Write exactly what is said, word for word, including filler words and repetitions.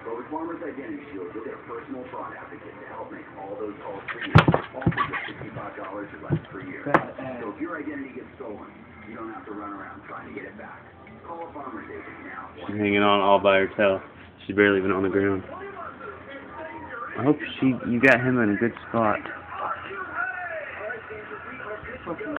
But with Farmers Identity Shield, you'll get a personal fraud advocate to help make all those calls for you. All for just sixty-five dollars or less per year. So if your identity gets stolen, you don't have to run around trying to get it back. Call a Farmers agent now. She's hanging on all by herself. She's barely even on the ground. I hope she you got him in a good spot.